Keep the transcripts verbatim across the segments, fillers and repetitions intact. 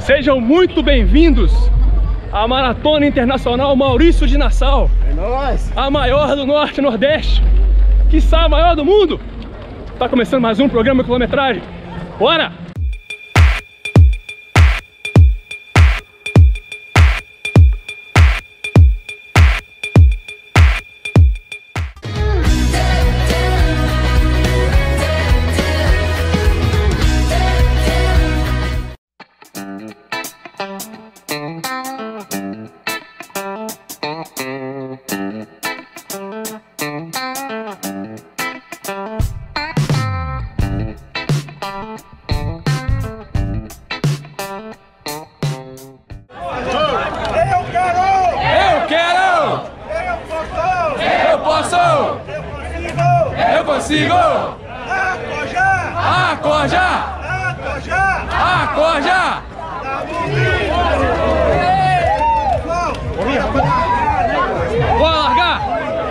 Sejam muito bem-vindos à Maratona Internacional Maurício de Nassau. É nóis! A maior do Norte e Nordeste, quiçá a maior do mundo. Tá começando mais um programa Quilometragem. Bora! Eu consigo! Acoja! Acoja! Acoja! Acoja! Bora largar!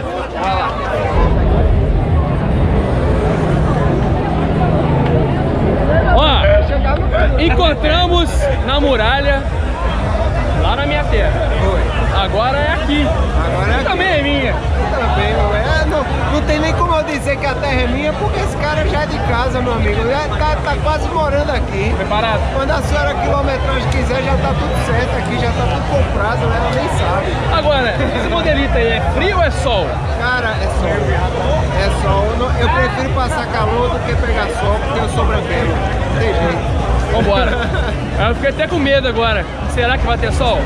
Ó, encontramos na muralha lá na minha terra. Agora é aqui. Agora é aqui. Também é minha. Também, é, não, não tem nem como eu dizer que a terra é minha, porque esse cara já é de casa, meu amigo. Já tá, tá quase morando aqui. Preparado? Quando a senhora quilometragem quiser, já tá tudo certo aqui, já tá tudo comprado, né? Ela nem sabe. Agora, esse modelito aí é frio ou é sol? Cara, é sol. É sol. Eu prefiro passar calor do que pegar sol, porque eu sou branquelo. Não tem jeito. Vambora. Eu fiquei até com medo agora. Será que vai ter sol?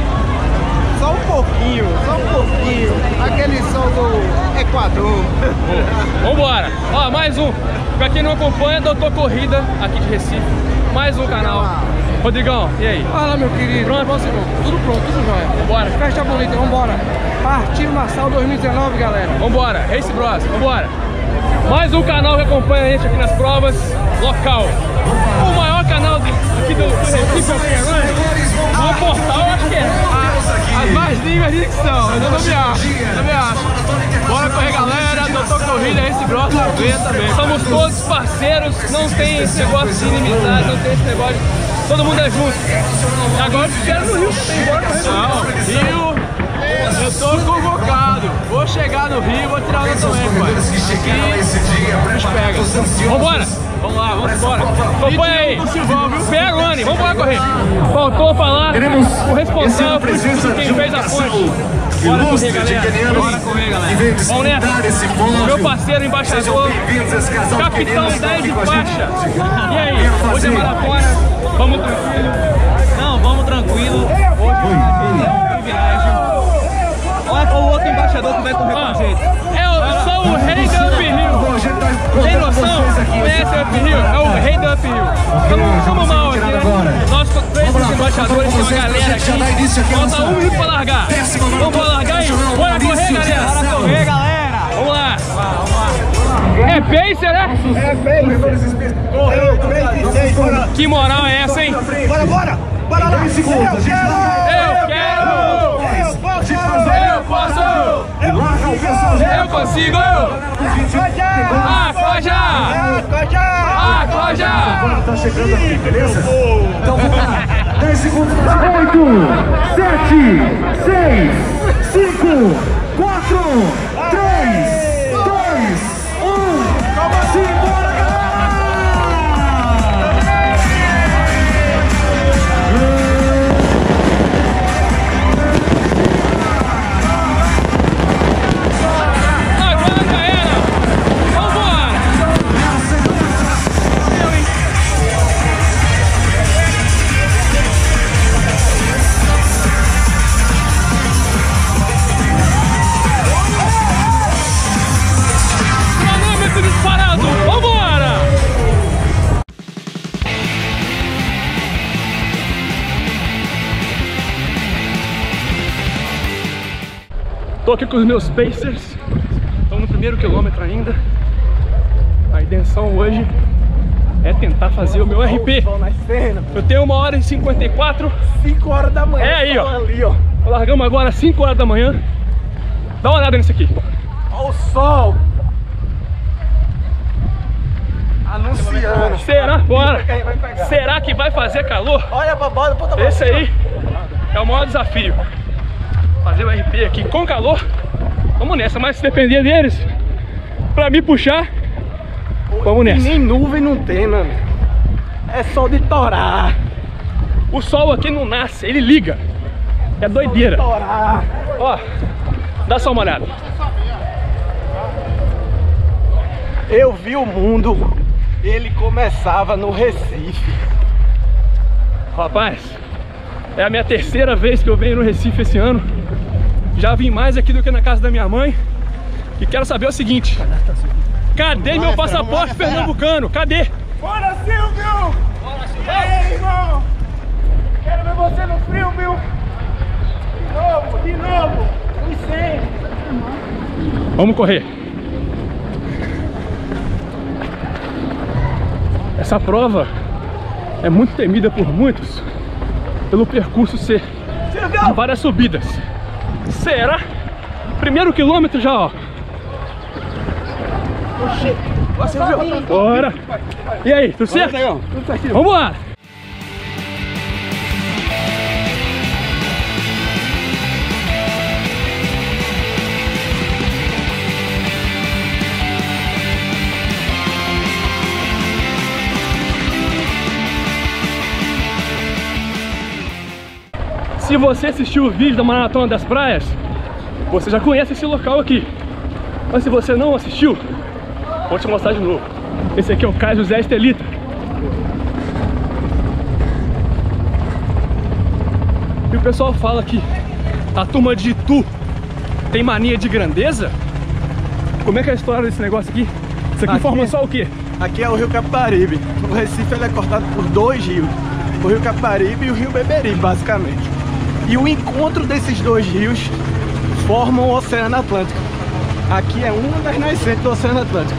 Só um pouquinho, só um pouquinho. Aquele sol do Equador. Vambora. Ó, mais um. Pra quem não acompanha, Doutor Corrida, aqui de Recife. Mais um canal. Rodrigão, e aí? Fala, meu querido. Pronto, vamos seguir. Tudo pronto, tudo jóia. Vambora. Festa bonita, vambora. Partiu Nassau dois mil e dezenove, galera. Vambora. Race Bros, vambora. Mais um canal que acompanha a gente aqui nas provas. Local. O maior canal do, aqui do, do Recife é o que? No portal, eu acho que é. As mais línguas de dicção, eu não me acho, não me acho. Bora correr, galera, Doutor Corrida, esse Bros, ver também. Somos todos parceiros, não tem esse negócio de inimizade, não tem esse negócio de... Todo mundo é junto. E agora eu quero no Rio também, bora correr. Não, Rio, eu tô convocado. Vou chegar no Rio e vou tirar o documento, pai. Aqui, nos pega. Vambora. Vamos lá, vamos embora. Acompanha aí. Pega o Anny, vamos embora correr. Faltou falar o responsável por quem fez a ponte. Bora correr, galera. Bora correr, galera. Vamos nessa. Meu parceiro embaixador, capitão dez de faixa. E aí, hoje é maratona. Vamos tranquilo? Não, vamos tranquilo. Hoje é um privilégio. Olha o outro embaixador que vai correr com a gente. Eu sou o rei da Uphill. Tem noção? Conhece o Uphill? É o rei da Uphill. Estamos como mal aqui, né? Nós três embaixadores, tem uma galera aqui. Falta um minuto pra largar. Vamos pra largar aí? Bora correr, galera. Bora correr, galera. Vamos lá. É pacer, né? É pacer. Correu, Que moral é essa, hein? Bora, bora. Bora lá. Eu quero. Eu quero. Eu posso. Eu posso. Eu consigo. Acoja. Acoja. Agora tá chegando aqui, beleza? Então vamos lá. dez segundos. oito, sete, seis, cinco, quatro, três, dois, um. Simbora, galera! Agora já era. Vambora. Cronômetro disparado. Vambora. Tô aqui com os meus pacers. Estamos no primeiro quilômetro ainda. A intenção hoje é tentar fazer o meu R P. Eu tenho uma hora e cinquenta e quatro. cinco horas da manhã. É aí, ó. Ali, ó. Largamos agora às cinco horas da manhã. Dá uma olhada nisso aqui. Olha o sol. Anunciando. Será? Bora! Será que vai fazer calor? Olha pra bola, puta. Esse aí é o maior desafio. Fazer o R P aqui com calor. Vamos nessa, mas se depender deles pra me puxar, vamos nessa. Nem nuvem não tem, mano. É sol de torar. O sol aqui não nasce, ele liga. É doideira. Torar. Ó, dá só uma olhada. Eu vi o mundo, ele começava no Recife. Rapaz, é a minha terceira vez que eu venho no Recife esse ano. Já vim mais aqui do que na casa da minha mãe. E quero saber o seguinte: cadê meu passaporte pernambucano? Cadê? Bora, Silvio! Bora, Silvio! E aí, irmão? Quero ver você no frio, viu? De novo, de novo! Vicente! Vamos correr. Essa prova é muito temida por muitos pelo percurso ser de várias subidas. Será? Primeiro quilômetro já, ó. Bora! E aí, tudo certo? Tudo certinho. Vamos lá! Se você assistiu o vídeo da Maratona das Praias, você já conhece esse local aqui. Mas se você não assistiu, vou te mostrar de novo. Esse aqui é o Cais José Estelita. E o pessoal fala que a turma de Itu tem mania de grandeza. Como é que é a história desse negócio aqui? Isso aqui, aqui forma só o quê? Aqui é o Rio Capibaribe. O Recife ele é cortado por dois rios. O Rio Capibaribe e o Rio Beberibe, basicamente. E o encontro desses dois rios formam o Oceano Atlântico. Aqui é uma das nascentes do Oceano Atlântico.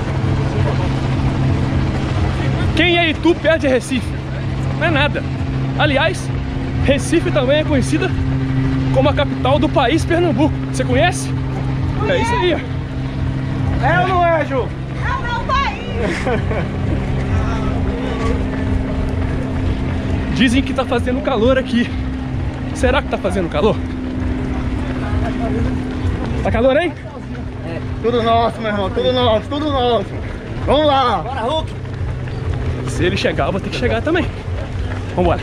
Quem é Itu perto de Recife? Não é nada. Aliás, Recife também é conhecida como a capital do país Pernambuco. Você conhece? É isso aí, ó. É ou não é, Ju? É o meu país! Dizem que tá fazendo calor aqui. Será que tá fazendo calor? Tá calor, hein? É, tudo nosso, meu irmão, tudo nosso, tudo nosso. Vamos lá! Bora, Hulk! Se ele chegar, eu vou ter que chegar também. Vambora!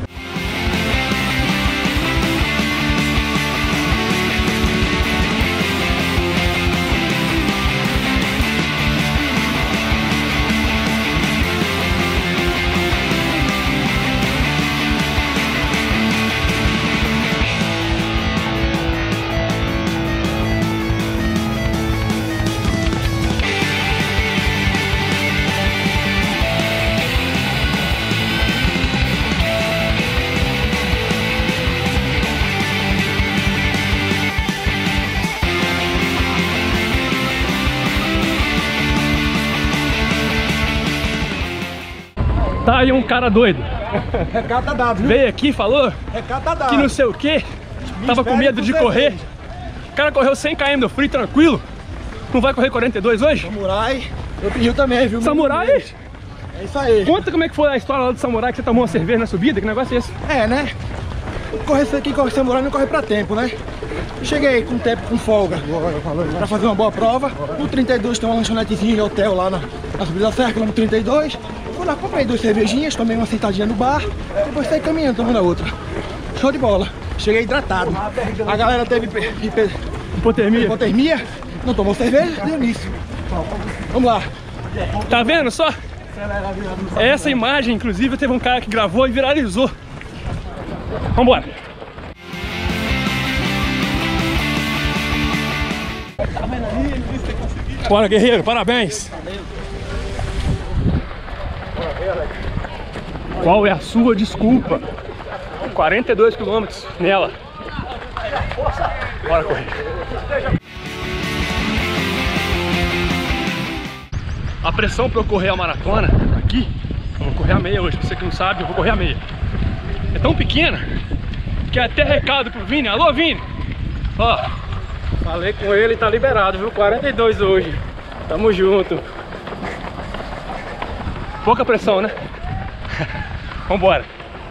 Tá aí um cara doido. Recado tá dado, viu? Veio aqui, falou Recado tá dado. que não sei o que, tava com medo de correr. O cara correu cem quilômetros no free, tranquilo. Não vai correr quarenta e dois hoje? Samurai, eu pedi também, viu? Samurai? É isso aí. Conta como é que foi a história lá do Samurai, que você tomou uma cerveja na subida, que negócio é esse? É, né? Corre, quem corre Samurai não corre pra tempo, né? Cheguei com tempo, com folga, pra fazer uma boa prova. No trinta e dois tem uma lanchonetezinha de hotel lá na, na subida da serra, no trinta e dois. Fui lá, comprei duas cervejinhas, tomei uma sentadinha no bar, depois saí caminhando, tomando a outra. Show de bola. Cheguei hidratado. A galera teve hiper... hipotermia. hipotermia, não tomou cerveja, deu nisso. Vamos lá. Tá vendo só? Essa imagem, inclusive, teve um cara que gravou e viralizou. Vambora. Bora, guerreiro, parabéns. Qual é a sua desculpa? quarenta e dois quilômetros nela. Bora correr. A pressão para eu correr a maratona aqui, eu vou correr a meia hoje, você que não sabe, eu vou correr a meia. É tão pequena que é até recado pro Vini. Alô, Vini? Ó, falei com ele, tá liberado, viu? quarenta e dois hoje. Tamo junto. Pouca pressão, né? Vambora.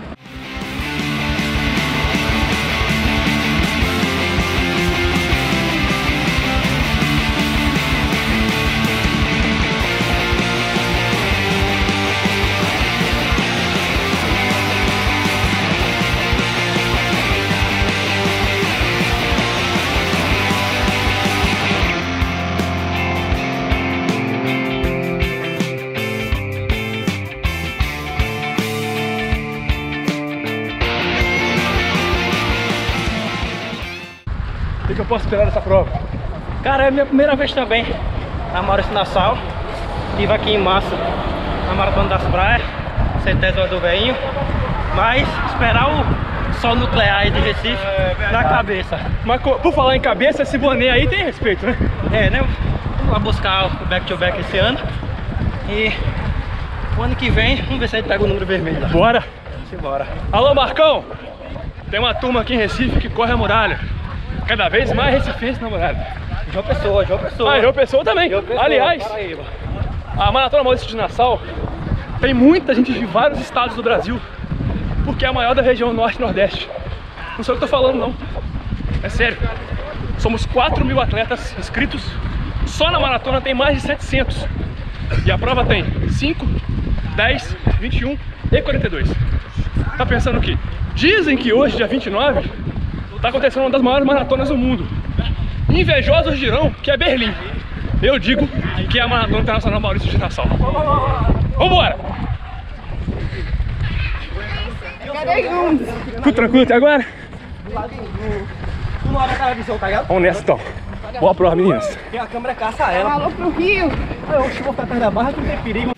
O que eu posso esperar dessa prova? Cara, é a minha primeira vez também na Maurício Nassau. Estive aqui em março na Maratona das Praias, centésima do Veinho. Mas esperar o sol nuclear aí de Recife é, na cabeça. Mas por falar em cabeça, esse boné aí tem respeito, né? É, né? Vamos lá buscar o back-to-back esse ano. E o ano que vem, vamos ver se a gente pega o número vermelho lá. Bora! Simbora. Alô, Marcão! Tem uma turma aqui em Recife que corre a muralha. Cada vez mais recifense na muralha. João Pessoa, João Pessoa. Ah, João Pessoa também. João Pessoa, aliás, Paraíba. A Maratona Maurício de Nassau tem muita gente de vários estados do Brasil, porque é a maior da região norte e nordeste. Não sei o que eu tô falando, não. É sério. Somos quatro mil atletas inscritos. Só na maratona tem mais de setecentos. E a prova tem cinco, dez, vinte e um e quarenta e dois. Tá pensando o quê? Dizem que hoje, dia vinte e nove, tá acontecendo uma das maiores maratonas do mundo. Invejosos dirão que é Berlim. Eu digo que é a Maratona Internacional Maurício de Nassau. Vambora! Tudo tranquilo até agora? Tu não olha aquela visão, tá ligado? Vamos nessa então. Boa prova, meninas. Porque a câmera caça ela. Falou pro Rio. Eu vou ficar atrás da barra, tu não tem perigo.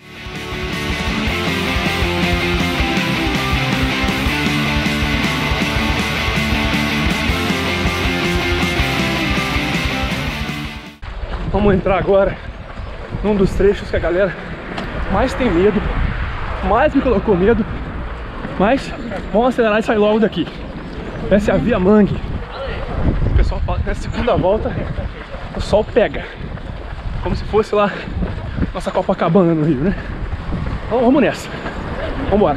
Vamos entrar agora num dos trechos que a galera mais tem medo, mais me colocou medo, mas vamos acelerar e sair logo daqui. Essa é a Via Mangue. O pessoal fala que na segunda volta o sol pega, como se fosse lá nossa Copacabana no Rio, né? Então vamos nessa, vamos embora.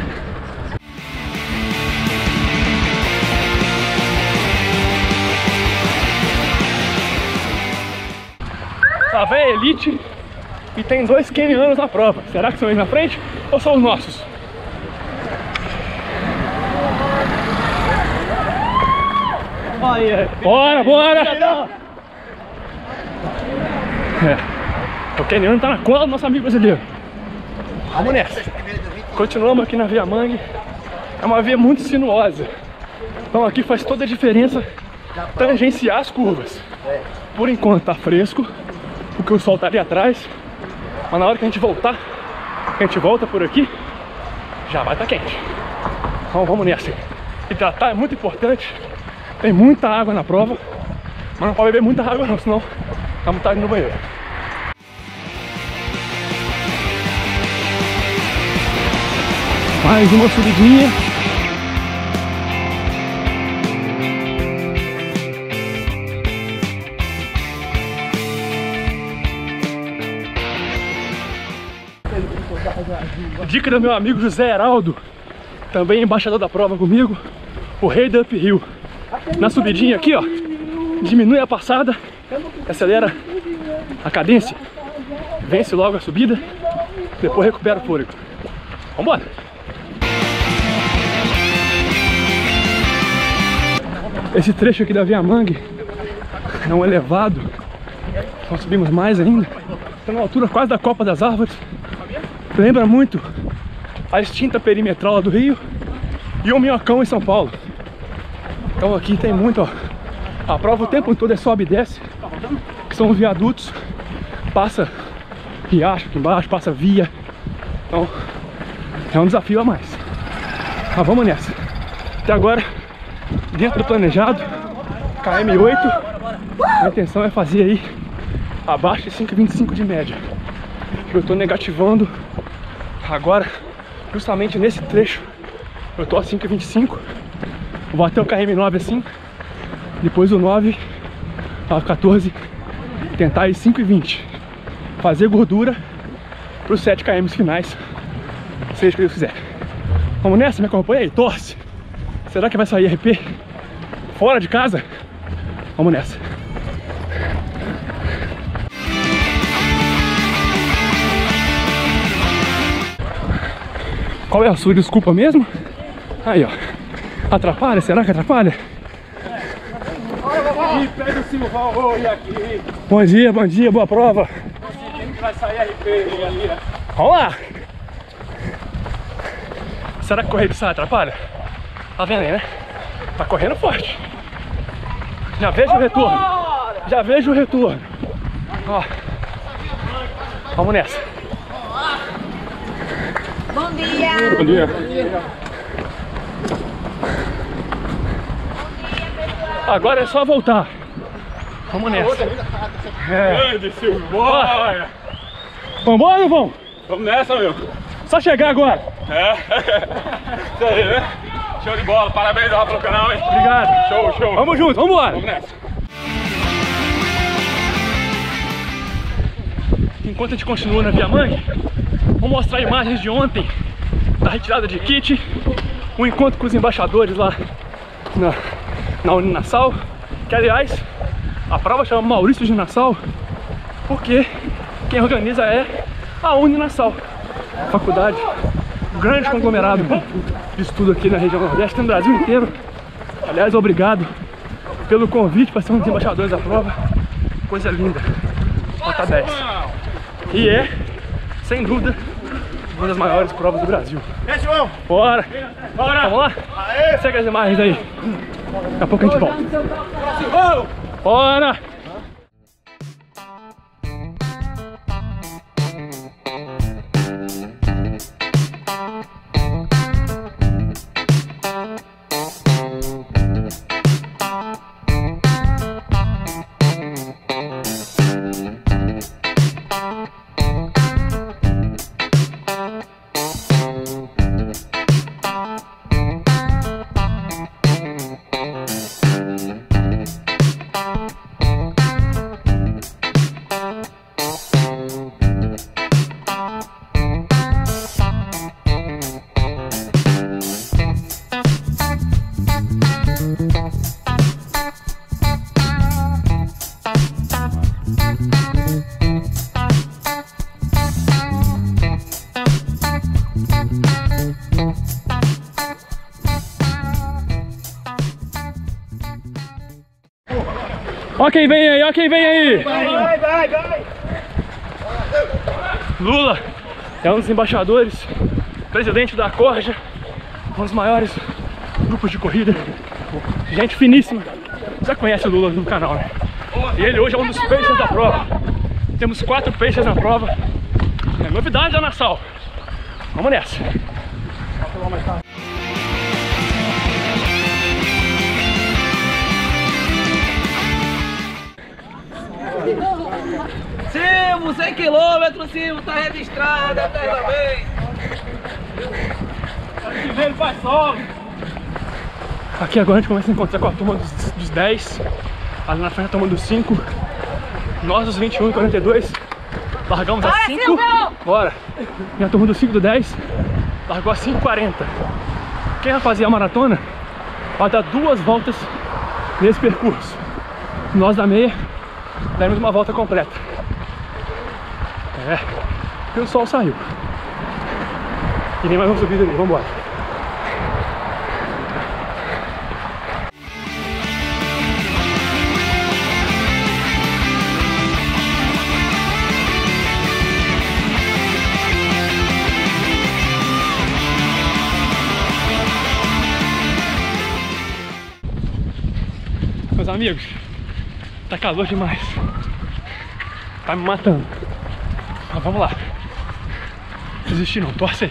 Lá vem a elite e tem dois quenianos na prova. Será que são eles na frente ou são os nossos? Bora, bora! É. O queniano tá na cola do nosso amigo brasileiro. Vamos nessa. Continuamos aqui na Via Mangue. É uma via muito sinuosa. Então aqui faz toda a diferença tangenciar as curvas. Por enquanto tá fresco, porque o sol tá ali atrás, mas na hora que a gente voltar, que a gente volta por aqui, já vai estar quente. Então vamos nessa. Hidratar é muito importante, tem muita água na prova, mas não pode beber muita água não, senão vamos estar indo no banheiro. Mais uma subidinha. Dica do meu amigo José Heraldo, também embaixador da prova comigo, o rei do uphill. Na subidinha aqui, ó, diminui a passada, acelera a cadência, vence logo a subida, depois recupera o fôlego. Vambora! Esse trecho aqui da Via Mangue é um elevado, nós subimos mais ainda, está na altura quase da Copa das Árvores. Lembra muito a extinta perimetral lá do Rio e o Minhocão em São Paulo. Então aqui tem muito, ó. A prova o tempo todo é sobe e desce, que são os viadutos. Passa riacho aqui embaixo, passa via. Então é um desafio a mais. Mas vamos nessa. Até agora, dentro do planejado, K M oito. A intenção é fazer aí abaixo de cinco e vinte e cinco de média. Eu tô negativando agora, justamente nesse trecho, eu tô a cinco e vinte e cinco. Vou bater o K M nove assim, depois o nove a quatorze, tentar ir cinco e vinte, fazer gordura para os sete quilômetros finais, seja o que Deus quiser. Vamos nessa, me acompanha aí, torce. Será que vai sair R P fora de casa? Vamos nessa. Qual é a sua desculpa mesmo? Aí, ó. Atrapalha? Será que atrapalha? Pega o cimo, vai aqui. Bom dia, bom dia, boa prova. Vai sair R P ali. Vamos lá. Será que correr de saia atrapalha? Tá vendo aí, né? Tá correndo forte. Já vejo o retorno. Já vejo o retorno. Ó. Vamos nessa. Bom dia. Bom dia. Agora é só voltar. Vamos nessa. É. Grande, Silvio. Bora. Vambora ou não vamos? Vamos nessa, meu. Só chegar agora. É. Isso aí, né? Show de bola. Parabéns lá pelo canal, hein? Obrigado. Show, show. Vamos junto, vamos embora. Vamos nessa. Enquanto a gente continua na Via Mangue, vou mostrar imagens de ontem da retirada de kit, um encontro com os embaixadores lá na, na Uninassal, que aliás a prova chama Maurício de Nassau porque quem organiza é a Uninassal, faculdade, um grande conglomerado de estudo aqui na região Nordeste, no Brasil inteiro. Aliás, obrigado pelo convite para ser um dos embaixadores da prova, coisa linda, nota dez. E é, sem dúvida, uma das maiores provas do Brasil. E João? Bora! Bora! Vamos lá? Aê! Segue as imagens aí. Daqui a pouco a gente volta. Bora! Ó quem vem aí, ó quem vem aí! Vai, vai, vai! Lula é um dos embaixadores, presidente da Corja, um dos maiores grupos de corrida, gente finíssima. Já conhece o Lula no canal, né? E ele hoje é um dos peixes da prova. Temos quatro peixes na prova. É novidade da Nassau. Vamos nessa. Silvio, cem quilômetros, Silvio, tá registrado, eternamente. Aqui vem, ele faz sol. Aqui agora a gente começa a encontrar com a turma dos, dos dez. Ali na frente a turma dos cinco. Nós dos vinte e um e quarenta e dois largamos às cinco. Bora! E a turma dos cinco e do dez largou às cinco e quarenta. Quem vai fazer a maratona vai dar duas voltas nesse percurso. Nós da meia demos uma volta completa. É, e o sol saiu. E nem mais vamos subir ali, vamos embora. Meus amigos, tá calor demais. Tá me matando. Mas vamos lá. Desistir não, torce aí.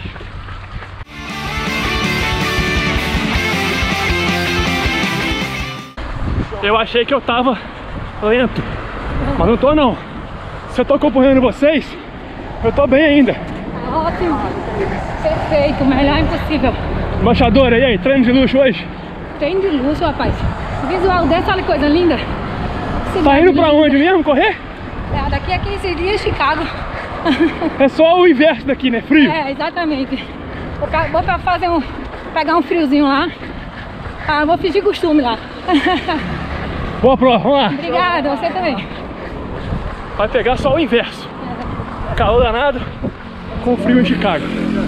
Eu achei que eu tava lento, mas não tô não. Se eu tô acompanhando vocês, eu tô bem ainda. Ótimo, perfeito, melhor impossível. Embaixadora, e aí, treino de luxo hoje? Treino de luxo, rapaz. O visual dessa, olha que coisa linda. Tá indo pra onde mesmo, correr? É, daqui a quinze dias, Chicago. É só o inverso daqui, né? Frio. É, exatamente. Vou pra, vou pra fazer um... pegar um friozinho lá. Ah, vou fingir costume lá. Boa prova, vamos lá. Obrigada, você também. Vai pegar só o inverso. Calor danado com frio em Chicago.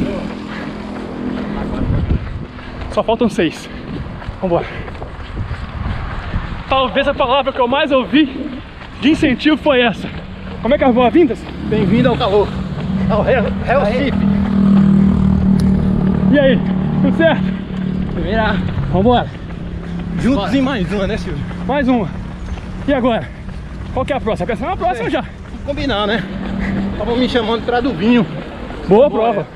Só faltam seis. Vambora. Talvez a palavra que eu mais ouvi de incentivo foi essa. Como é que é as boas-vindas? Bem-vindo ao calor. Ao Recife. E aí, tudo certo? Primeira. Vambora. Juntos em mais uma, né, Silvio? Mais uma. E agora? Qual que é a próxima? Pensando na próxima já. Vamos combinar, né? Estavam me chamando pra do vinho. Boa prova.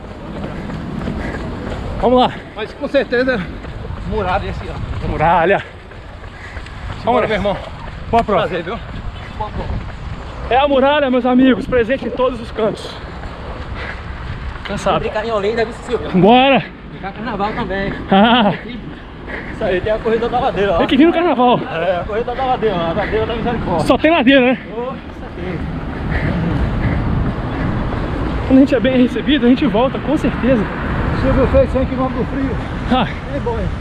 Vamos lá. Mas com certeza, muralha esse ano. Muralha. Vamos lá, meu irmão. Boa prova. Prazer, viu? É a muralha, meus amigos, presente em todos os cantos. Cansado. Brincar em Olinda, viu, Silvio? Bora! Brincar carnaval também. Ah, Isso aí, tem a corrida da ladeira, ó. tem que vir no carnaval. É, a corrida da ladeira, ó. A ladeira da misericórdia. Só tem ladeira, né? Quando a gente é bem recebido, a gente volta, com certeza. Silvio fez cem quilômetros do frio. Ah, É bom, hein?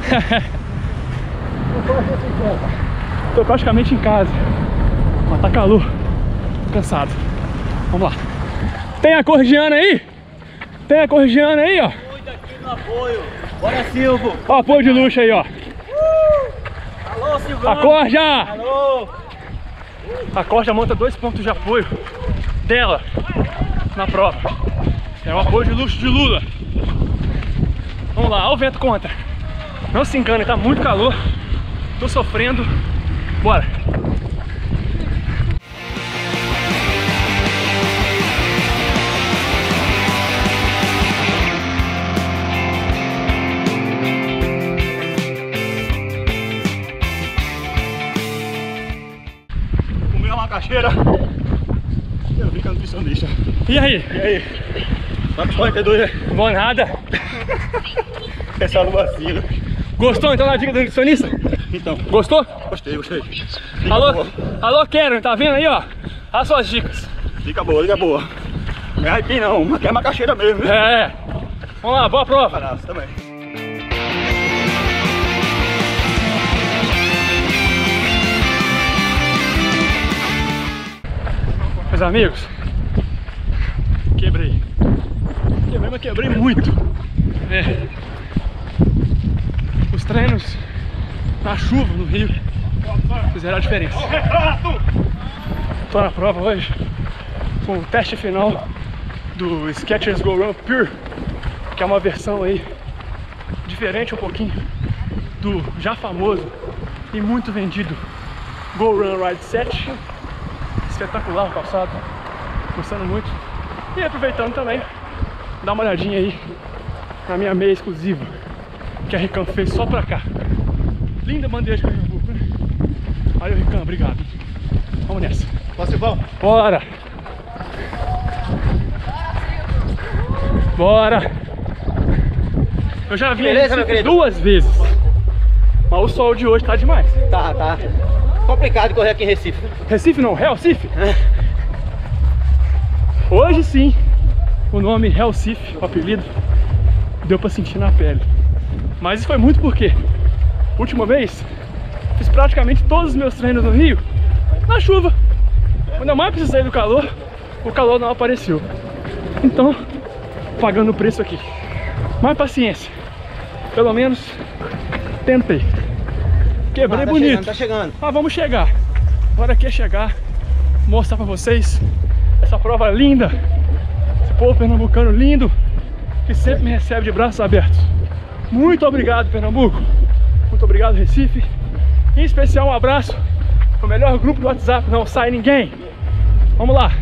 tô praticamente em casa. Mas tá calor. Tô cansado. Vamos lá. Tem a Cordiana aí? Tem a Cordiana aí, ó. Muito aqui no apoio. Bora, Silvio. Ó, apoio de luxo aí, ó. Alô, Silvio. A Corja! Alô. A Corja monta dois pontos de apoio dela na prova. É um apoio de luxo de Lula. Vamos lá, olha o vento contra. Não se engane, tá muito calor. Tô sofrendo. Bora! Comeu uma caixeira. Eu vi que é nutricionista. E aí? E aí? Vai pros quarenta e dois, né? Não vou nada. Essa no vacilo. Gostou então da dica do nutricionista? Então, Gostou? gostei, gostei. Dica Alô, boa. alô, Karen, tá vendo aí, ó? As suas dicas. Dica boa, dica boa. Não é aipim não, mas é uma caixeira mesmo, né? É. Vamos lá, boa prova. Abraço também. Meus amigos, quebrei. Quebrei, mas quebrei muito. É. Os treinos na chuva, no Rio, fizeram a diferença. Tô na prova hoje com o teste final do Skechers Go Run Pure, que é uma versão aí diferente um pouquinho do já famoso e muito vendido Go Run Ride sete. Espetacular o calçado, gostando muito. E aproveitando também, dá uma olhadinha aí na minha meia exclusiva que a Ricam fez só pra cá. Linda bandeira de Pernambuco, né? Valeu, Ricam, obrigado. Vamos nessa. Posso ir bom? Bora! Bora! Eu já vi Beleza, meu ele querido? duas vezes, mas o sol de hoje tá demais. Tá, tá. Complicado correr aqui em Recife. Recife não, Recife? Hoje sim, o nome Recife, o apelido, deu pra sentir na pele. Mas isso foi muito porque, última vez, fiz praticamente todos os meus treinos no Rio na chuva. Quando eu mais precisei do calor, o calor não apareceu. Então, pagando o preço aqui. Mas paciência, pelo menos tentei. Quebrei Ah, tá bonito. chegando, tá chegando. Mas vamos chegar. Agora aqui é chegar, mostrar pra vocês essa prova linda, esse povo pernambucano lindo, que sempre me recebe de braços abertos. Muito obrigado, Pernambuco. Muito obrigado, Recife. Em especial um abraço pro melhor grupo do WhatsApp, Não Sai Ninguém. Vamos lá.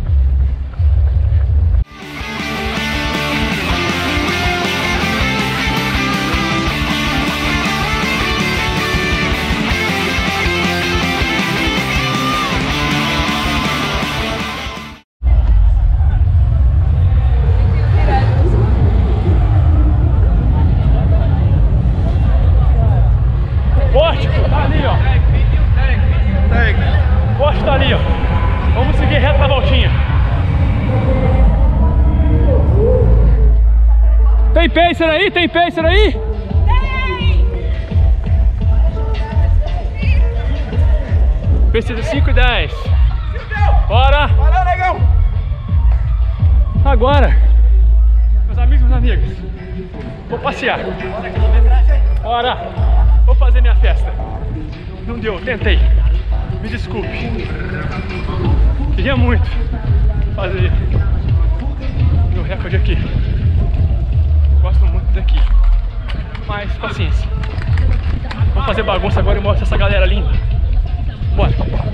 Forte, tá ali, ó. Forte tá ali, ó. Vamos seguir reto na voltinha. pacer aí? Tem pacer aí? Tem! Pacer de cinco e dez. Bora! Valeu, negão! Agora, meus amigos, meus amigos, vou passear. Bora! Vou fazer minha festa. Não deu, tentei. Me desculpe. Queria muito fazer meu recorde aqui. Gosto muito daqui. Mas paciência. Vamos fazer bagunça agora e mostrar essa galera linda. Bora!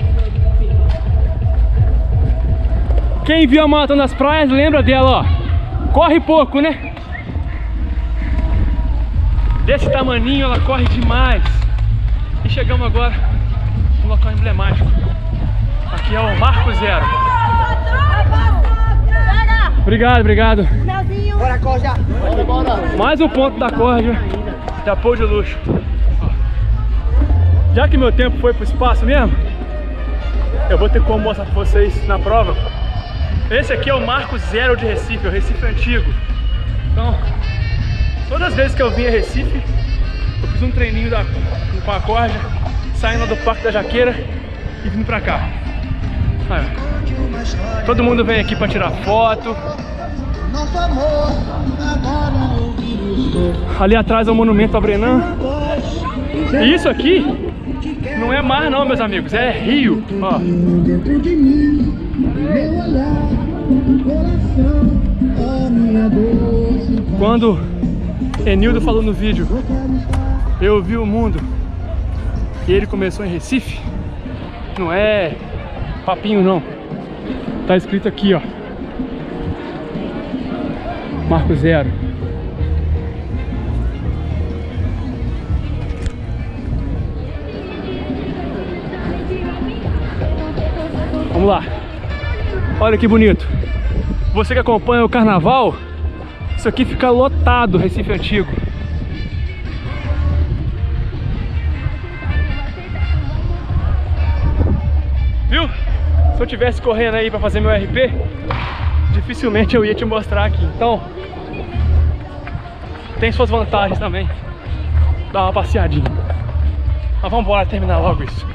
Quem viu a Maratona das Praias lembra dela, ó. Corre pouco, né? Desse tamaninho ela corre demais. E chegamos agora no local emblemático. Aqui é o Marco Zero. Obrigado, obrigado. Bora, corja! Bora, bora! Mais um ponto da corda de apoio de luxo. Já que meu tempo foi pro espaço mesmo, eu vou ter como mostrar pra vocês na prova. Esse aqui é o Marco Zero de Recife, o Recife antigo. Então, todas as vezes que eu vim a Recife, eu fiz um treininho da, com a corda, saindo do Parque da Jaqueira e vindo pra cá. Aí, todo mundo vem aqui pra tirar foto. Ali atrás é o monumento a Brenan. E isso aqui não é mar não, meus amigos, é rio. Ó. Quando Enildo falou no vídeo, eu vi o mundo, e ele começou em Recife, não é papinho não. Tá escrito aqui, ó, Marco Zero. Vamos lá. Olha que bonito. Você que acompanha o carnaval, isso aqui fica lotado, Recife Antigo. Viu? Se eu tivesse correndo aí pra fazer meu R P, dificilmente eu ia te mostrar aqui. Então, tem suas vantagens também. Dá uma passeadinha. Mas vamos embora terminar logo isso.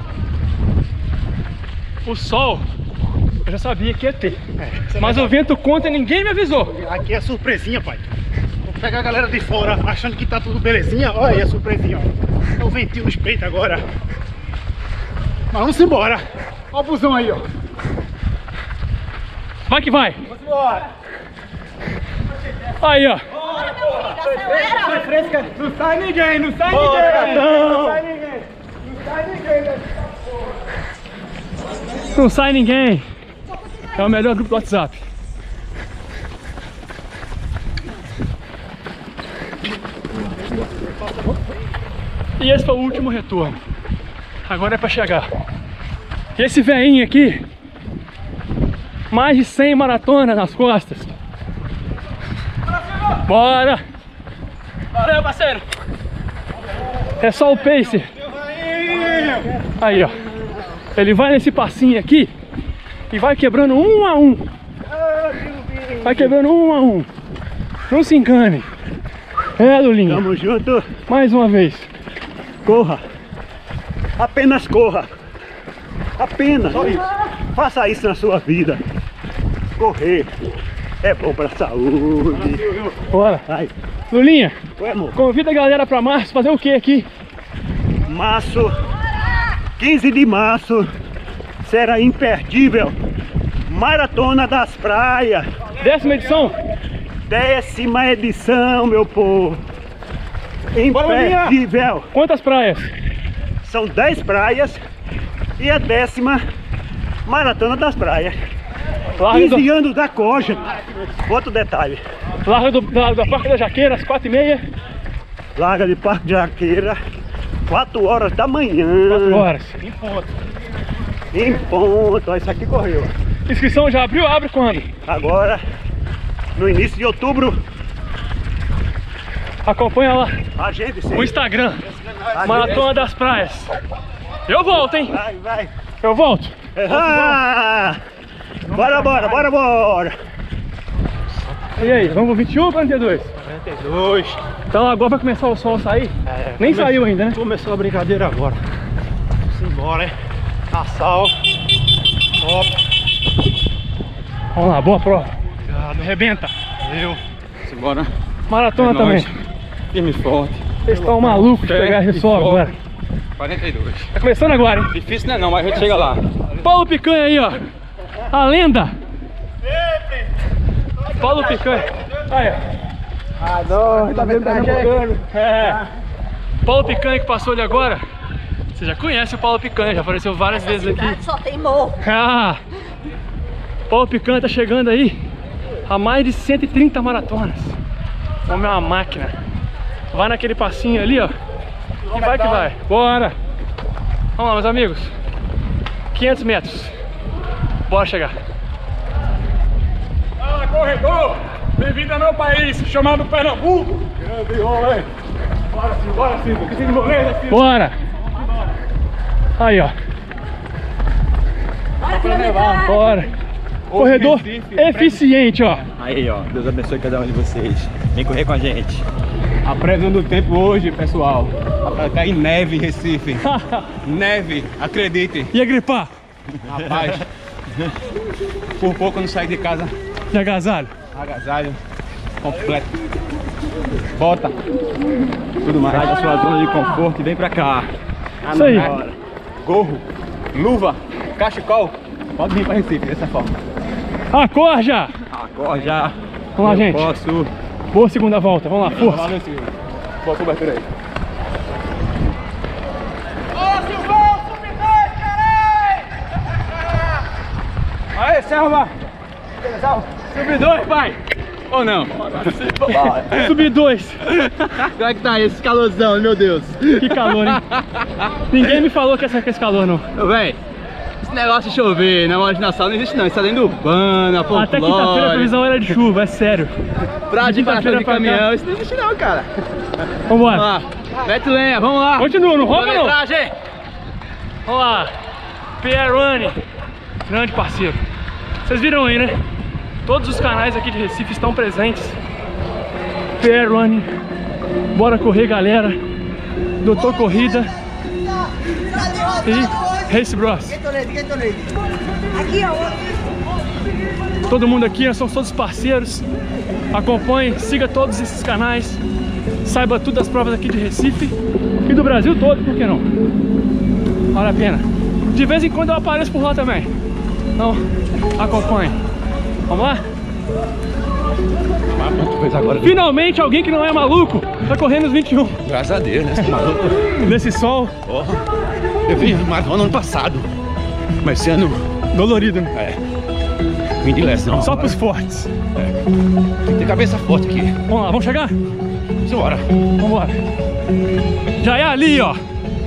O sol, eu já sabia que ia ter, é, mas o vento contra e ninguém me avisou. Aqui é surpresinha, pai. Vou pegar a galera de fora achando que tá tudo belezinha. Olha aí a surpresinha, ó. É o ventinho nos peitos agora. Mas vamos embora. Olha o busão aí, ó. Vai que vai. Vamos embora. Aí, ó. Sai fresca. Não sai ninguém, não sai ninguém. Não sai ninguém. Não sai ninguém, né? Não sai ninguém. É o melhor grupo do WhatsApp. E esse foi o último retorno. Agora é pra chegar. Esse velhinho aqui, mais de cem maratonas nas costas. Bora! Valeu, parceiro! É só o pacer. Aí, ó. Ele vai nesse passinho aqui e vai quebrando um a um. Vai quebrando um a um. Não se engane. É, Lulinha. Tamo junto. Mais uma vez. Corra. Apenas corra. Apenas. Só isso. Faça isso na sua vida. Correr é bom pra saúde. Bora. Vai. Lulinha, Oi, amor. convida a galera pra março fazer o que aqui? Março, quinze de março, será imperdível. Maratona das Praias. Décima edição? Décima edição, meu povo. Imperdível. Quantas praias? São dez praias e a décima Maratona das Praias. Larga quinze do, anos da Coja. Outro detalhe. larga do, da, da Parque da Jaqueira, às quatro e meia. Larga de Parque de Jaqueira, quatro horas da manhã. quatro horas. Em ponto. Em ponto. Ó, isso aqui correu. Inscrição já abriu? Abre quando? Agora, no início de outubro. Acompanha lá A gente sim. o Instagram, A Maratona das Praias. Eu volto, hein? Vai, vai. Eu volto. Ah, bora, bora, bora, bora. E aí, vamos pro vinte e um ou quarenta e dois? quarenta e dois. Então agora vai começar o sol a sair? É, Nem come... saiu ainda, né? Começou a brincadeira agora. Simbora, hein? Nassau. Top. Vamos lá, boa prova. Obrigado, arrebenta. Valeu. Simbora. Maratona É também. nóis. Firme e forte. Vocês estão malucos de pegar esse sol agora. quarenta e dois. Tá começando agora, hein? Difícil não é não, mas a gente chega lá. Paulo Picanha aí, ó. A lenda. Paulo Picanha. Aí, ó. Ah, não, tá vendo que É. Paulo Picanha que passou ali agora. Você já conhece o Paulo Picanha, já apareceu várias vezes aqui. Só tem morro. Ah, Paulo Picanha tá chegando aí a mais de cento e trinta maratonas. O homem é uma máquina. Vai naquele passinho ali, ó. E vai que vai. Bora. Vamos lá, meus amigos. quinhentos metros. Bora chegar. Fala, corredor! Bem-vindo ao meu país, chamado Pernambuco! Grande homem! Bora sim, bora sim, porque tem de morrer assim. Bora. Aí, ó. Bora. Corredor eficiente, ó. Aí, ó, Deus abençoe cada um de vocês. Vem correr com a gente. A previsão do tempo hoje, pessoal, vai cair neve em Recife. Neve, acredite. Ia gripar. Rapaz, por pouco eu não saí de casa. De agasalho. Agasalho completo. Bota. Tudo mais. Sai da sua zona de conforto e vem pra cá. Isso aí. Gorro, luva, cachecol. Pode vir pra Recife dessa forma. Acorda! Agora já. Vamos lá, eu gente. Posso. Boa segunda volta. Vamos lá, força. Valeu, senhor. Boa cobertura aí. Aê, Selva! Sub dois, pai! Ou não? Subir dois. Como é que tá esse calorzão, meu Deus? Que calor, hein? Ninguém me falou que essa aqui é esse calor, não. Ô, véi, esse negócio de chover na imaginação não existe não. Isso tá dentro urbana, folclore. Até quinta-feira a previsão era de chuva, é sério. Pra de quinta-feira de pra cá. caminhão, isso não existe não, cara. Vambora. Vamos lá, mete lenha, vamos lá. Continua, não rouba não. Cronometragem. Vamos lá. Pierre Running, grande parceiro. Vocês viram aí, né? Todos os canais aqui de Recife estão presentes. Pierre Running. Bora correr, galera. Doutor Corrida. E Race Bros. Aqui, ó. Todo mundo aqui, nós somos todos parceiros. Acompanhe, siga todos esses canais. Saiba tudo das provas aqui de Recife e do Brasil todo, por que não? Vale a pena. De vez em quando eu apareço por lá também. Então, acompanhe. Vamos lá? Agora, finalmente alguém que não é maluco tá correndo os vinte e um. graças a Deus, né? Maluco. Nesse sol. Oh, eu vim maratona ano passado, mas esse ano Dolorido, né? é. Vim de lesão. Só pros fortes. É. Tem que ter cabeça forte aqui. Vamos lá, vamos chegar? Bora. Vambora. Já é ali, ó.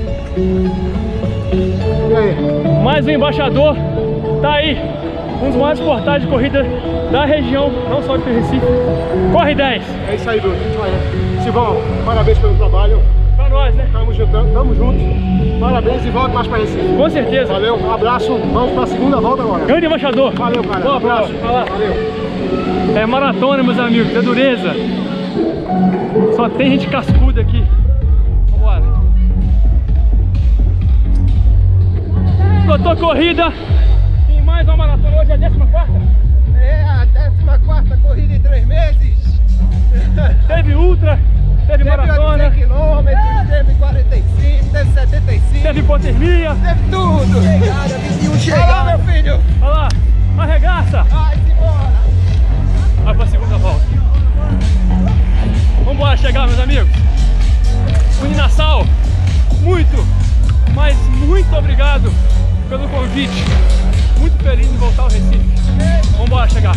Mais um embaixador. Tá aí. Um dos maiores portais de corrida da região, não só de Recife. Corre dez. É isso aí, Bruno. Silvão, parabéns pelo trabalho. Pra nós, né? Tamo junto, tamo junto. Parabéns e volte mais pra Recife. Com certeza. Valeu, um abraço. Vamos pra segunda volta agora. Grande embaixador. Valeu, cara. Boa Um abraço. prova. Vai lá. Valeu. É maratona, meus amigos. É dureza. Só tem gente cascuda aqui. Vambora. Doutor Corrida. Tem mais uma maratona. Hoje é a décima quarta? É a décima quarta corrida em três meses. Teve ultra, teve, teve maratona, cem quilômetros, teve quarenta e cinco, teve setenta e cinco, teve hipotermia, teve tudo. Chegada, vinte e um chegada. Olha lá, meu filho. Olha lá, arregaça. Vai-se embora. Vai pra segunda volta. Vambora chegar, meus amigos. Uninassal, muito, mas muito obrigado pelo convite. Muito feliz em voltar ao Recife. Vambora chegar.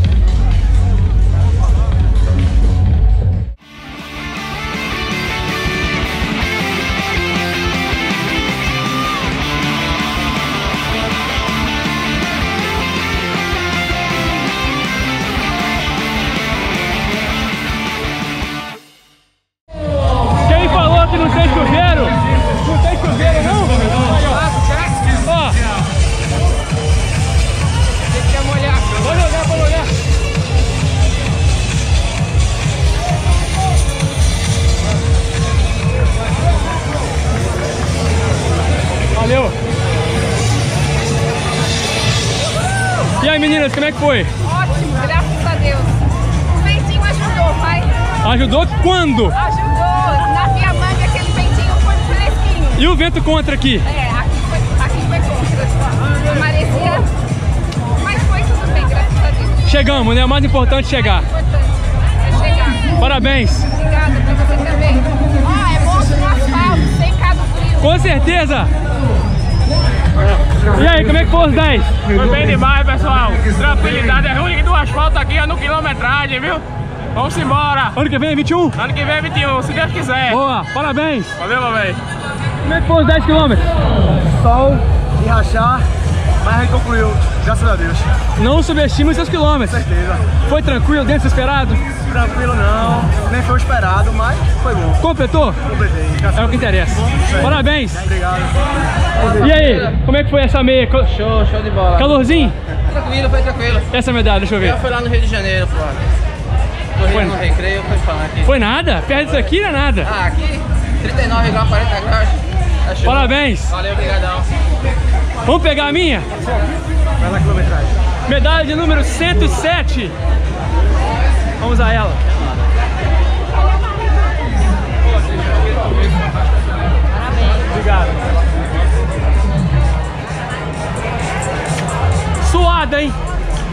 Quem falou que não tem chuveiro? Não tem chuveiro não? Ó. Quer molhar? Pode olhar, pode olhar. meninas, como é que foi? Ótimo, graças a Deus. O ventinho ajudou, pai. Ajudou quando? Ajudou. Na Via Manga aquele ventinho foi fresquinho. E o vento contra aqui? É, aqui foi, aqui foi contra. Parecia, mas foi tudo bem, graças a Deus. Chegamos, né? O mais importante é chegar. O importante é chegar. Parabéns. Obrigada pra você também. Ó, é monstro no asfalto, sem cado frio. Com certeza. E aí, como é que foi os dez? Foi bem demais, pessoal. Tranquilidade, é ruim do asfalto aqui é no quilometragem, viu? Vamos embora. Ano que vem é vinte e um? Ano que vem é vinte e um, se Deus quiser. Boa, parabéns. Valeu, meu velho. Como é que foi os dez quilômetros? Sol e rachar, mas a gente concluiu, graças a Deus. Não subestime os seus quilômetros. Com certeza. Foi tranquilo, dentro do esperado? Tranquilo não, nem foi o esperado, mas foi bom. Completou? Completei, graças É a o que Deus. interessa. Parabéns. Obrigado. E aí, como é que foi essa meia? Co- Show, show de bola. Calorzinho? Tranquilo, foi tranquilo. Essa medalha, deixa eu ver. Eu fui lá no Rio de Janeiro, pô. Corri Foi. no recreio, foi falar aqui. Foi nada? Perto disso aqui não é nada. Ah, aqui, trinta e nove graus, quarenta graus. Tá show. Parabéns. Valeu, obrigadão. Vamos pegar a minha? Vai na quilometragem. Medalha de número cento e sete. Vamos a ela. Obrigado. Suada, hein?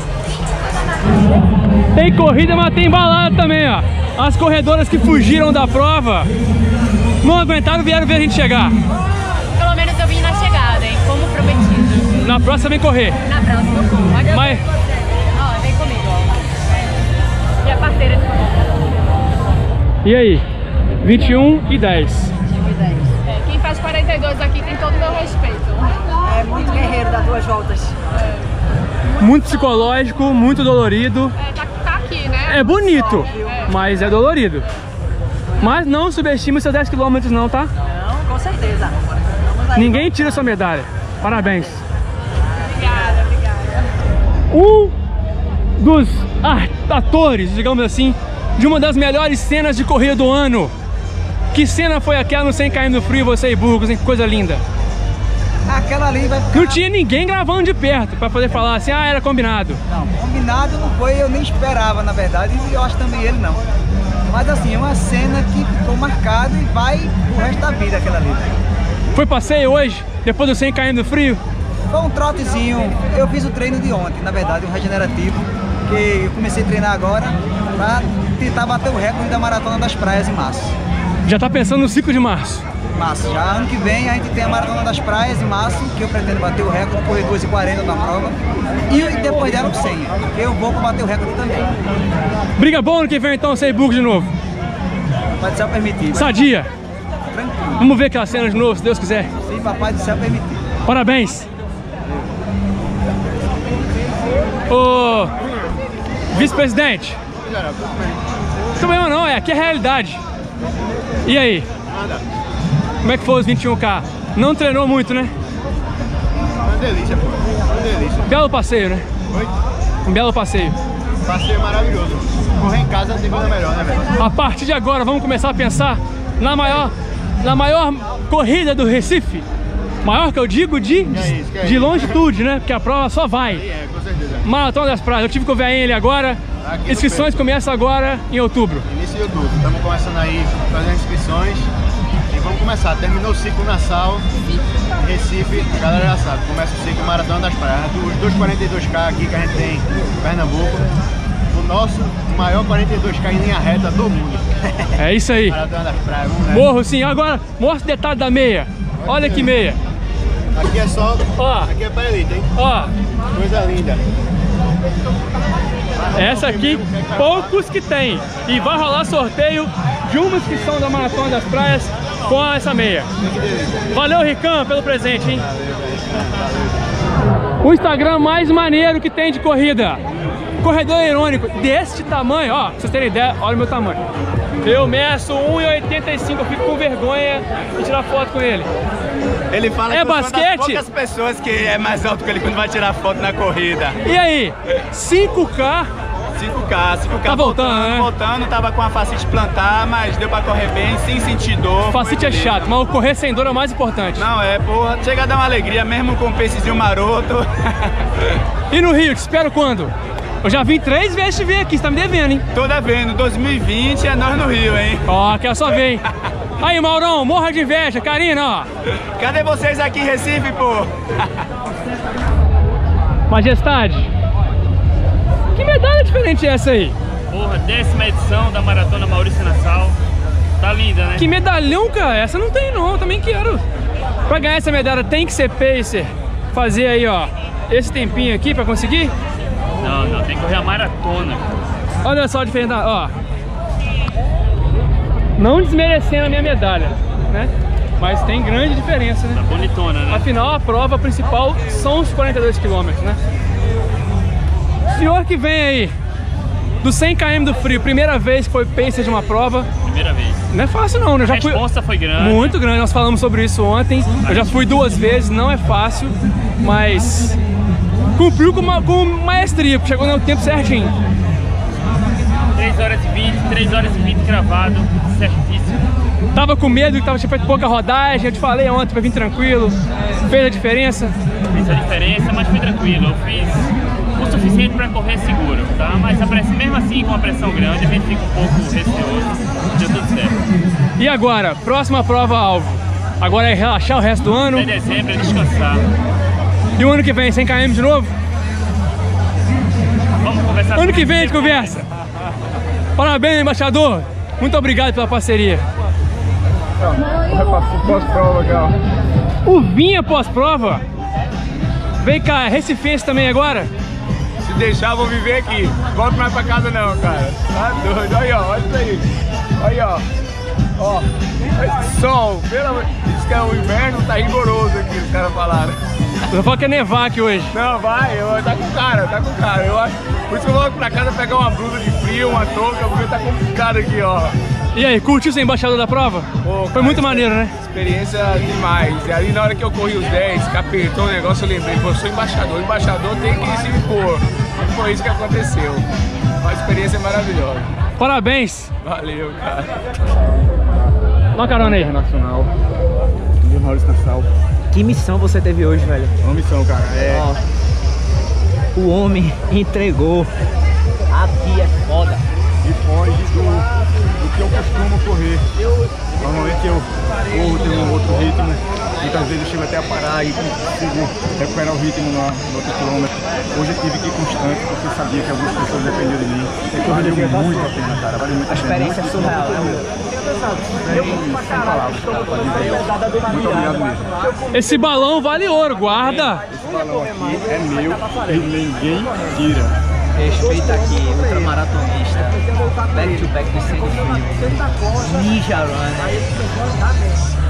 Tem corrida, mas tem balada também, ó. As corredoras que fugiram da prova não aguentaram, vieram ver a gente chegar. Pelo menos eu vim na chegada, hein? Como prometido. Na próxima vem correr. Na próxima eu como. Olha Mas Ó, vem comigo, ó. Minha parceira de prova. e aí? vinte e um e dez. É, quem faz quarenta e dois aqui tem todo o meu respeito. É muito guerreiro das duas voltas. Muito psicológico, muito dolorido. É, tá, tá aqui, né? É bonito, mas é dolorido. Mas não subestime os seus dez quilômetros não, tá? Não, com certeza. Vamos aí. Ninguém tira sua medalha. Parabéns. Obrigada, obrigada. Um dos atores, digamos assim, de uma das melhores cenas de corrida do ano. Que cena foi aquela no cem quilômetros no frio, você e Burgos, hein? Que coisa linda. Aquela ali vai ficar... Não tinha ninguém gravando de perto pra poder falar assim, ah, era combinado. Não, combinado não foi, eu nem esperava, na verdade, e eu acho também ele não. Mas assim, é uma cena que ficou marcada e vai o resto da vida aquela ali. Foi passeio hoje, depois do cem quilômetros no frio? Foi um trotezinho, eu fiz o treino de ontem, na verdade, um regenerativo, que eu comecei a treinar agora pra tentar bater o recorde da Maratona das Praias em março. Já tá pensando no ciclo de março? Março, já ano que vem a gente tem a Maratona das Praias em março, que eu pretendo bater o recorde, correr duas e quarenta na prova, e depois dela o cem, eu vou bater o recorde também. Briga boa no que vem então, você e Burgos de novo? Papai do céu permitir. Sadia. Tranquilo. Vamos ver aquela cena de novo, se Deus quiser. Sim, papai do céu permitir. Parabéns. Ô, vice-presidente. Não problema não, é, aqui é realidade. E aí? Como é que foi os vinte e um K? Não treinou muito, né? Uma delícia, pô. Uma delícia. Belo passeio, né? Oi? Um belo passeio. Passeio maravilhoso. Correr em casa não tem coisa melhor, né, velho? A partir de agora, vamos começar a pensar na maior, na maior corrida do Recife. Maior que eu digo de, Que é isso, que é de isso. longitude, né? Porque a prova só vai. É, com certeza. Maratona das Praias. Eu tive que ver ele agora. Aqui no Inscrições Peito. começam agora em outubro. Início de outubro. Estamos começando aí, fazendo inscrições. E vamos começar. Terminou o ciclo na Sal, Recife, a galera já sabe. Começa o ciclo Maratona das Praias. Os dois quarenta e dois K aqui que a gente tem em Pernambuco. O nosso maior quarenta e dois K em linha reta do mundo. É isso aí. Maratona das Praias, vamos nessa. Morro sim. Agora, mostra o detalhe da meia. Olha que meia. Aqui é só. Ó. Aqui é para elite, hein? Ó, Coisa linda. essa aqui, poucos que tem. E vai rolar sorteio de uma inscrição da Maratona das Praias com essa meia. Valeu, Ricão, pelo presente, hein? O Instagram mais maneiro que tem de corrida. Corredor irônico deste tamanho, ó, pra vocês terem ideia, olha o meu tamanho. Eu meço um e oitenta e cinco, eu fico com vergonha de tirar foto com ele. Ele fala É que eu sou uma basquete? das poucas pessoas que é mais alto que ele quando vai tirar foto na corrida. E aí, cinco K cinco K, cinco K Tá voltando, voltando, né? voltando, tava com a fascite plantar, mas deu pra correr bem, sem sentir dor. Facite é chato, mas o correr sem dor é o mais importante. Não, é, porra, chega a dar uma alegria, mesmo com o pacezinho maroto. E no Rio, te espero quando? Eu já vim três vezes te ver aqui, você tá me devendo, hein? Tô devendo, dois mil e vinte é nós no Rio, hein? Ó, quer só ver, hein? Aí, Maurão, morra de inveja, Karina, ó. Cadê vocês aqui em Recife, pô? Majestade, que medalha diferente é essa aí? Porra, décima edição da Maratona Maurício Nassau. Tá linda, né? Que medalhão, cara, essa não tem não, eu também quero. Pra ganhar essa medalha tem que ser pacer, fazer aí, ó, esse tempinho aqui pra conseguir? Não, não, tem que correr a maratona. Olha só a diferença, ó. Não desmerecendo a minha medalha, né? Mas tem grande diferença, né? Tá bonitona, né? Afinal, a prova principal são os quarenta e dois quilômetros, né? Senhor que vem aí, do cem quilômetros do frio, primeira vez que foi pacer de uma prova. Primeira vez. Não é fácil não, né? Eu já a resposta fui... foi grande. Muito grande, nós falamos sobre isso ontem. Eu já fui duas vezes, não é fácil, mas cumpriu com, uma, com maestria, chegou no tempo certinho. três horas e vinte, três horas e vinte cravado, certíssimo. Tava com medo que tava tinha feito pouca rodagem, eu te falei ontem pra vir tranquilo. Fez a diferença? Fez a diferença, mas fui tranquilo. Eu fiz o suficiente para correr seguro, tá? Mas a pressão, mesmo assim, com a pressão grande, a gente fica um pouco receoso. Deu tudo certo. E agora? Próxima prova-alvo. Agora é relaxar o resto do ano? Até dezembro é descansar. E o ano que vem, cem quilômetros de novo? Vamos conversar. Ano que vem a gente conversa. Parabéns, embaixador. Muito obrigado pela parceria. Pós-prova, cara. O Vinha pós-prova? Vem cá, é recifense também agora? Se deixar, vou viver aqui. Volto mais pra casa não, cara. Tá doido. Olha, ó, olha isso aí. Olha, ó. Ó, esse sol. Pelo... Diz que é o inverno, tá rigoroso aqui, os caras falaram. Eu falo que é nevar aqui hoje. Não, vai, eu, tá com cara, tá com cara. Eu acho, por isso que eu vou pra casa pegar uma blusa de frio, uma touca, porque tá complicado aqui, ó. E aí, curtiu ser embaixador da prova? Pô, foi cara, muito maneiro, né? Experiência demais. E ali na hora que eu corri os dez, que apertou o negócio, eu lembrei, pô, eu sou embaixador. O embaixador tem que se impor. E foi isso que aconteceu. Uma experiência maravilhosa. Parabéns! Valeu, cara. Dá uma carona aí. Nacional. De Maurício Nassau. Que missão você teve hoje, velho? Uma missão, cara. É... Oh, o homem entregou. Aqui é foda. E foge do, do que eu costumo correr. Normalmente eu corro, tenho um outro ritmo. Muitas vezes eu chego até a parar e consigo recuperar o ritmo no, no outro quilômetro. Hoje eu tive que ir constante porque sabia que algumas pessoas dependiam de mim. E valeu muito a pena, cara. Valeu muito a pena. A experiência é surreal, né? Sem, sem palavras, cara, pra dizer. Muito obrigado mesmo. Esse balão vale ouro, guarda! Esse balão aqui é meu e ninguém tira. Respeita aqui, ultramaratonista, back to back do Sandy Frio, Ninja Runner.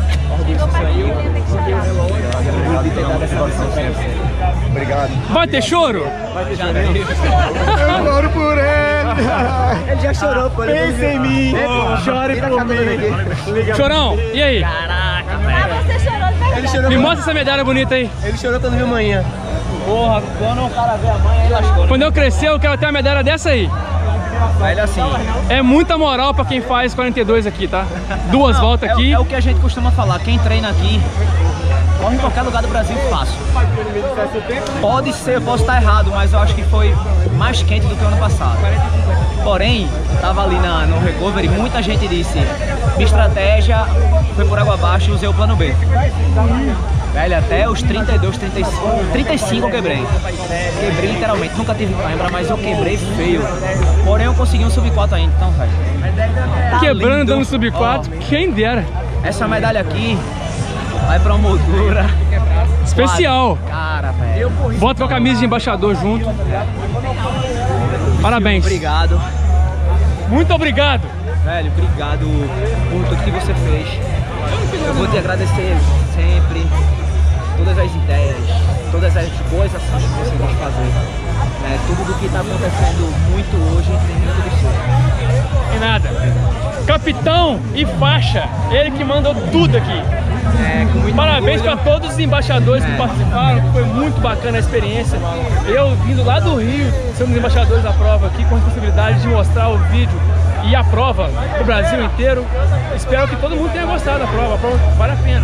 Obrigado. Vai ter choro? Vai ter choro. Eu choro por ele. Ele já chorou por ele. Pensa em mim. Chore por mim. Chorão, e aí? Caraca, velho. Ah, você chorou de verdade. Ele chorou. Me mostra essa medalha bonita aí. Ele chorou quando viu manhã. Porra, quando o cara vê a mãe, ele lascou. Quando eu crescer, eu quero ter uma medalha dessa aí. Velho, assim. É muita moral pra quem faz quarenta e dois aqui, tá? Duas Não, voltas é, aqui. É o que a gente costuma falar. Quem treina aqui, corre em qualquer lugar do Brasil fácil. Pode ser, eu posso estar errado, mas eu acho que foi mais quente do que o ano passado. Porém, tava ali na, no recovery, muita gente disse: minha estratégia foi por água abaixo e usei o plano B. Velho, até os trinta e dois, trinta e cinco, trinta e cinco eu quebrei. Quebrei literalmente, nunca tive cãibra, mas eu quebrei feio. Porém, eu consegui um sub quatro ainda, então, velho. Tá Quebrando, lindo. dando sub quatro, Ó, quem dera. essa medalha aqui vai pra uma moldura especial. Cara, velho. Bota com a camisa de embaixador junto. Parabéns. Obrigado. Muito obrigado. Velho, obrigado por tudo que você fez. Eu vou te agradecer sempre. Todas as ideias, todas as boas ações que conseguimos fazer. É, tudo do que está acontecendo muito hoje entre muito de ser. E nada. Capitão e faixa, ele que mandou tudo aqui. É, com muito Parabéns para orgulho. todos os embaixadores que É. participaram, foi muito bacana a experiência. Eu vindo lá do Rio, sendo um dos embaixadores da prova aqui, com a responsabilidade de mostrar o vídeo e a prova pro Brasil inteiro. Espero que todo mundo tenha gostado da prova, a prova vale a pena.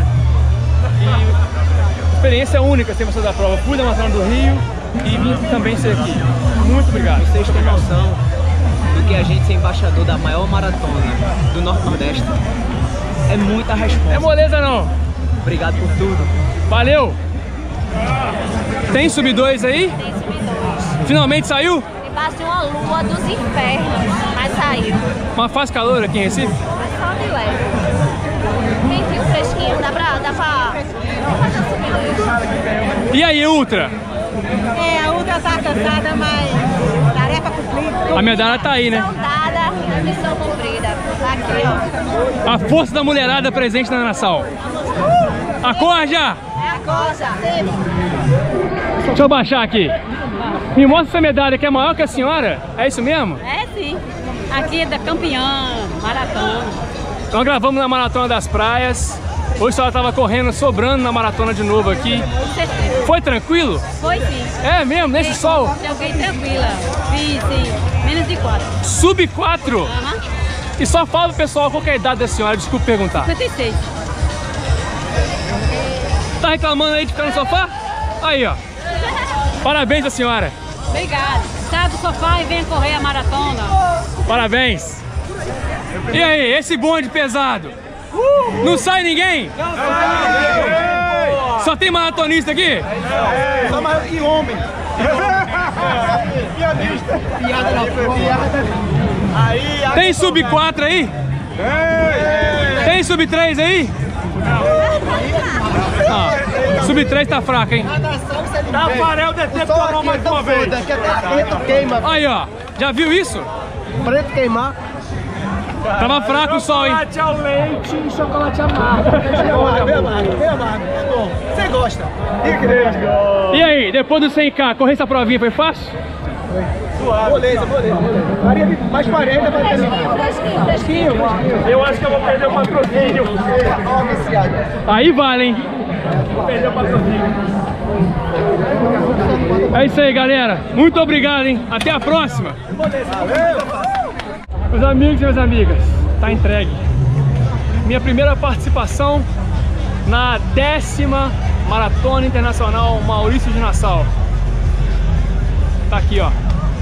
E experiência única ser embaixador da prova. Fui da Maratona do Rio e vim também ser aqui. Muito obrigado. Vocês têm noção do que a gente ser embaixador da maior maratona do Norte-Nordeste? É muita resposta. É moleza não. Obrigado por tudo. Valeu. Tem sub dois aí? Tem sub dois. Finalmente saiu? Debaixo de uma lua dos infernos, mas saiu. Mas faz calor aqui em Recife? Só de leve. Quentinho, fresquinho, dá pra, dá pra fazer sub dois. E aí, Ultra? É, a Ultra tá cansada, mas tarefa cumprida. A medalha tá aí, né? Missão dada, missão cumprida. Aqui, ó. A força da mulherada presente na Nassau. Acorda! É a coisa. Deixa eu baixar aqui. Me mostra essa medalha que é maior que a senhora. É isso mesmo? É sim. Aqui é da campeã, maratona. Nós gravamos na Maratona das Praias. Hoje a senhora estava correndo, sobrando na maratona de novo aqui. Com certeza. Foi tranquilo? Foi sim. É mesmo? Nesse Sim, sol? Joguei tranquila. Sim, sim. Menos de quatro. Sub quatro? Aham. E só fala pro pessoal qual que é a idade da senhora, desculpa perguntar. cinquenta e seis. Tá reclamando aí de ficar no sofá? Aí, ó. Parabéns a senhora. Obrigada. Sai do sofá e venha correr a maratona. Parabéns. E aí, esse bonde pesado? Não sai ninguém? Não sai! Só tem maratonista aqui? É, só maior que homem. Piadista. Piada na piada. Aí, tem sub quatro aí? Tem. Tem sub três aí? Ah, sub três tá fraco, hein? Tafarel deteve tomar mais uma vez. Preto queima. Aí, ó. Já viu isso? Preto queimar. Tava fraco o sol, hein? Chocolate ao leite e chocolate amargo. Bem amargo, bem amargo, bem amargo. É bom. Você gosta? E aí, depois do cem K, correr essa provinha foi fácil? Suave. Moleza, moleza. Faria mais quarenta para terminar. Fresquinho, fresquinho. Eu acho que eu vou perder o patrocínio. Aí vale, hein? Vou perder o patrocínio. É isso aí, galera. Muito obrigado, hein? Até a próxima. Valeu. Meus amigos e minhas amigas, tá entregue. Minha primeira participação na décima Maratona Internacional Maurício de Nassau. Tá aqui, ó.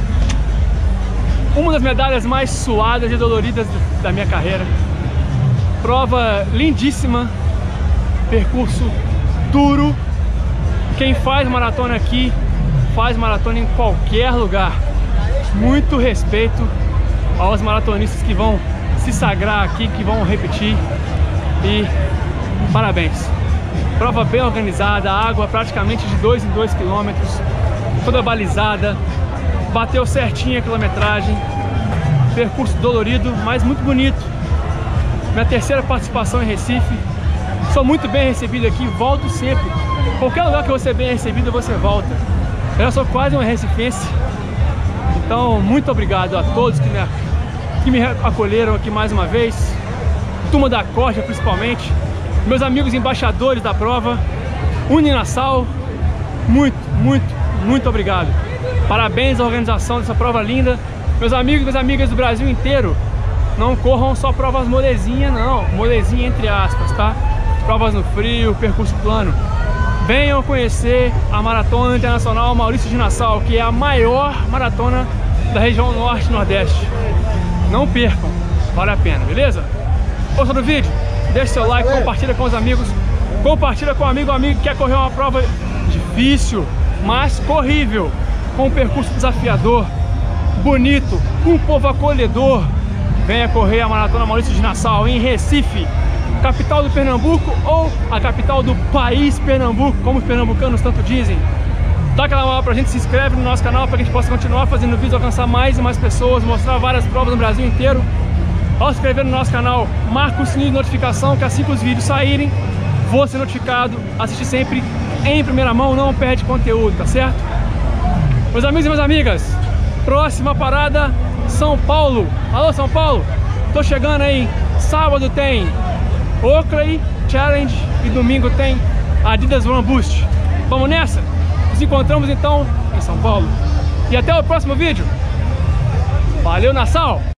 Uma das medalhas mais suadas e doloridas da minha carreira. Prova lindíssima, percurso duro. Quem faz maratona aqui, faz maratona em qualquer lugar. Muito respeito aos maratonistas que vão se sagrar aqui, que vão repetir, e parabéns. Prova bem organizada, água praticamente de dois em dois quilômetros, toda balizada, bateu certinho a quilometragem, percurso dolorido, mas muito bonito. Minha terceira participação em Recife, sou muito bem recebido aqui, volto sempre. Qualquer lugar que eu vou ser bem recebido, você volta. Eu sou quase um recifense. Então, muito obrigado a todos que me, que me acolheram aqui mais uma vez. Turma da Corja, principalmente. Meus amigos embaixadores da prova. Uninassau. Muito, muito, muito obrigado. Parabéns à organização dessa prova linda. Meus amigos e minhas amigas do Brasil inteiro, não corram só provas molezinha, não. Molezinha entre aspas, tá? Provas no frio, percurso plano. Venham conhecer a Maratona Internacional Maurício de Nassau, que é a maior maratona da região norte e nordeste. Não percam, vale a pena, beleza? Gostou do vídeo? Deixe seu like, compartilha com os amigos, compartilha com um amigo, um amigo que quer correr uma prova difícil, mas corrível, com um percurso desafiador, bonito, com um povo acolhedor. Venha correr a Maratona Maurício de Nassau em Recife, capital do Pernambuco, ou a capital do país Pernambuco, como os pernambucanos tanto dizem. Dá aquela moral pra gente, se inscreve no nosso canal para que a gente possa continuar fazendo vídeos, alcançar mais e mais pessoas, mostrar várias provas no Brasil inteiro. Ao se inscrever no nosso canal, marca o sininho de notificação, que assim que os vídeos saírem, vou ser notificado. Assiste sempre em primeira mão não perde conteúdo, tá certo? Meus amigos e minhas amigas, próxima parada, São Paulo. Alô, São Paulo? Tô chegando aí. Sábado tem Oakley Challenge e domingo tem Adidas Run Boost. Vamos nessa? Nos encontramos então em São Paulo. E até o próximo vídeo. Valeu, Nassau!